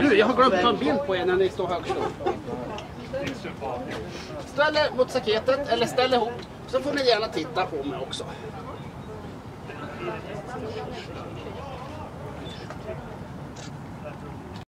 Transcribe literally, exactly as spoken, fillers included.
du, jag har glömt att ta en bild på er när ni står högst upp. Ställ er mot staketet eller ställ ihop. Så får ni gärna titta på mig också.